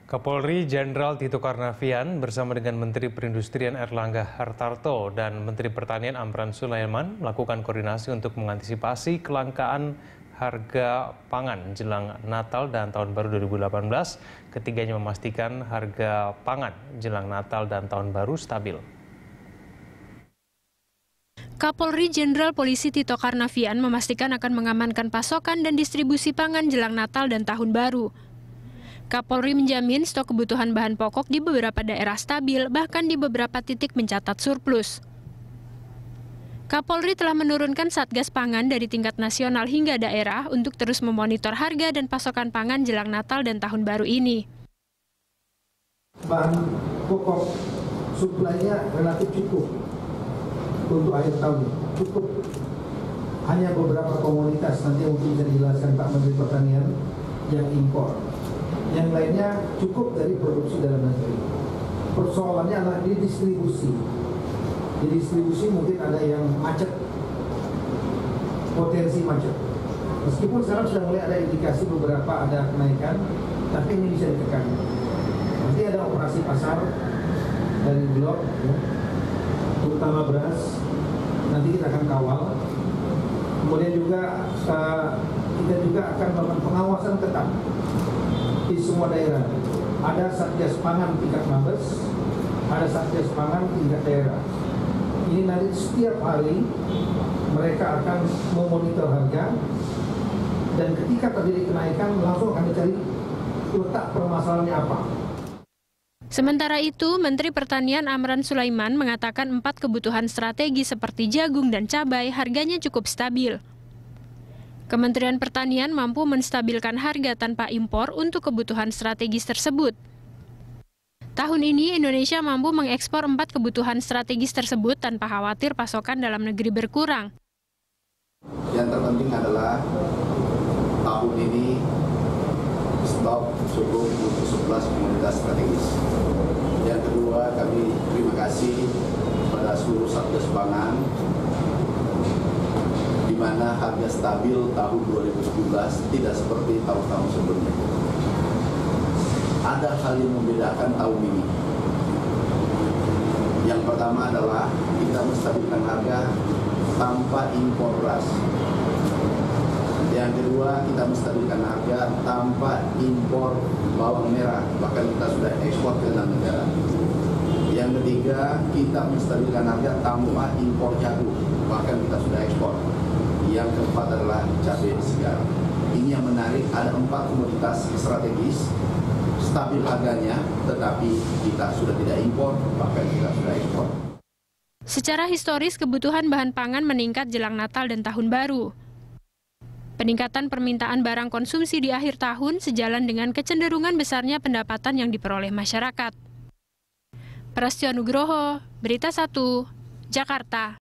Kapolri Jenderal Tito Karnavian bersama dengan Menteri Perindustrian Erlangga Hartarto dan Menteri Pertanian Amran Sulaiman melakukan koordinasi untuk mengantisipasi kelangkaan harga pangan jelang Natal dan Tahun Baru 2018. Ketiganya memastikan harga pangan jelang Natal dan Tahun Baru stabil. Kapolri Jenderal Polisi Tito Karnavian memastikan akan mengamankan pasokan dan distribusi pangan jelang Natal dan Tahun Baru. Kapolri menjamin stok kebutuhan bahan pokok di beberapa daerah stabil, bahkan di beberapa titik mencatat surplus. Kapolri telah menurunkan Satgas Pangan dari tingkat nasional hingga daerah untuk terus memonitor harga dan pasokan pangan jelang Natal dan Tahun Baru ini. Bahan pokok suplainya relatif cukup untuk akhir tahun, cukup. Hanya beberapa komoditas, nanti mungkin bisa dijelaskan Pak Menteri Pertanian, yang impor. Yang lainnya cukup dari produksi dalam negeri. Persoalannya adalah di distribusi. Di distribusi mungkin ada yang macet, potensi macet. Meskipun sekarang sudah mulai ada indikasi beberapa ada kenaikan, tapi ini bisa ditekan. Nanti ada operasi pasar dari Bulog, ya, terutama beras. Nanti kita akan kawal. Kemudian juga kita juga akan melakukan pengawasan ketat di semua daerah. Ada Satgas Pangan tingkat Mabes, ada Satgas Pangan tingkat daerah. Ini nanti setiap hari mereka akan memonitor harga, dan ketika terjadi kenaikan langsung akan dicari letak permasalahannya apa. Sementara itu, Menteri Pertanian Amran Sulaiman mengatakan 4 kebutuhan strategi seperti jagung dan cabai harganya cukup stabil. Kementerian Pertanian mampu menstabilkan harga tanpa impor untuk kebutuhan strategis tersebut. Tahun ini, Indonesia mampu mengekspor 4 kebutuhan strategis tersebut tanpa khawatir pasokan dalam negeri berkurang. Yang terpenting adalah tahun ini stok cukup untuk 11 komoditas strategis. Yang kedua, kami terima kasih pada seluruh Satgas Pangan, di mana harga stabil tahun 2017 tidak seperti tahun-tahun sebelumnya. Ada hal yang membedakan tahun ini. Yang pertama adalah kita menstabilkan harga tanpa impor beras. Yang kedua, kita menstabilkan harga tanpa impor bawang merah, bahkan kita sudah ekspor ke dalam negara. Yang ketiga, kita menstabilkan harga tanpa impor jagung, bahkan kita sudah ekspor. Yang keempat adalah cabai segar. Ini yang menarik, ada 4 komoditas strategis, stabil harganya, tetapi kita sudah tidak impor, bahkan kita sudah ekspor. Secara historis, kebutuhan bahan pangan meningkat jelang Natal dan Tahun Baru. Peningkatan permintaan barang konsumsi di akhir tahun sejalan dengan kecenderungan besarnya pendapatan yang diperoleh masyarakat. Prastyo Nugroho, Berita 1, Jakarta.